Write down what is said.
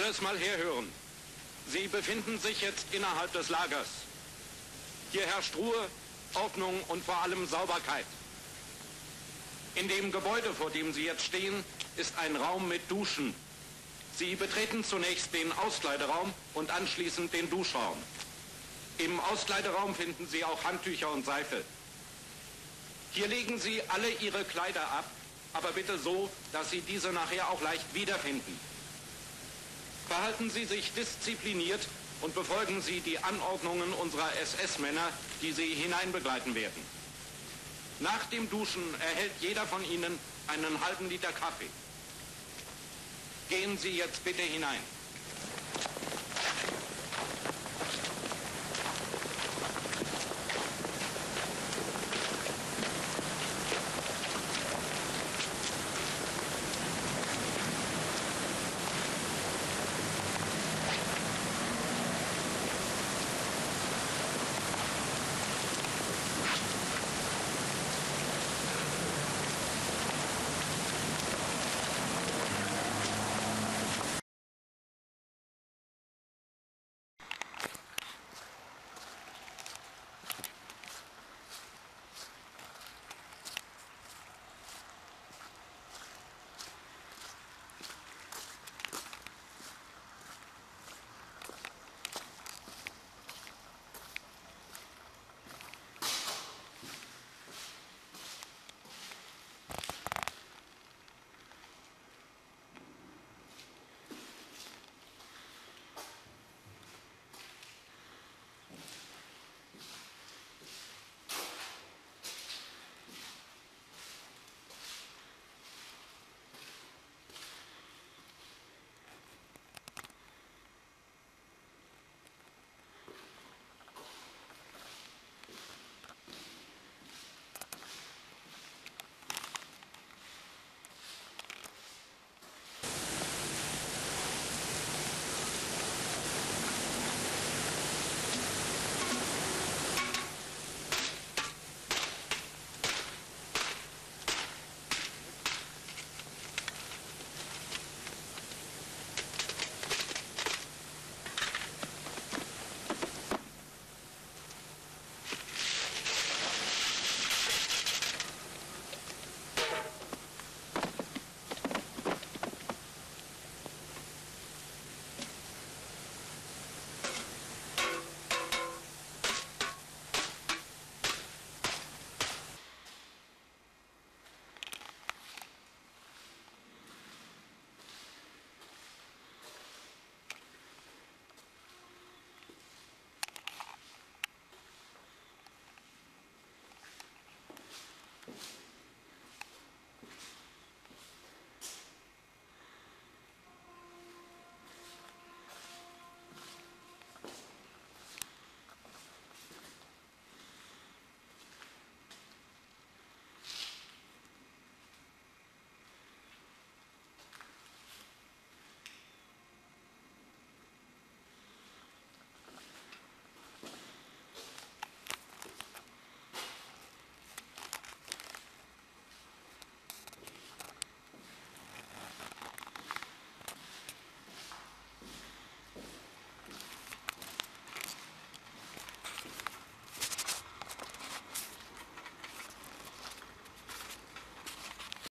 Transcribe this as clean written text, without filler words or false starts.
Alles mal herhören. Sie befinden sich jetzt innerhalb des Lagers. Hier herrscht Ruhe, Ordnung und vor allem Sauberkeit. In dem Gebäude, vor dem Sie jetzt stehen, ist ein Raum mit Duschen. Sie betreten zunächst den Auskleideraum und anschließend den Duschraum. Im Auskleideraum finden Sie auch Handtücher und Seife. Hier legen Sie alle Ihre Kleider ab, aber bitte so, dass Sie diese nachher auch leicht wiederfinden. Verhalten Sie sich diszipliniert und befolgen Sie die Anordnungen unserer SS-Männer, die Sie hineinbegleiten werden. Nach dem Duschen erhält jeder von Ihnen einen halben Liter Kaffee. Gehen Sie jetzt bitte hinein.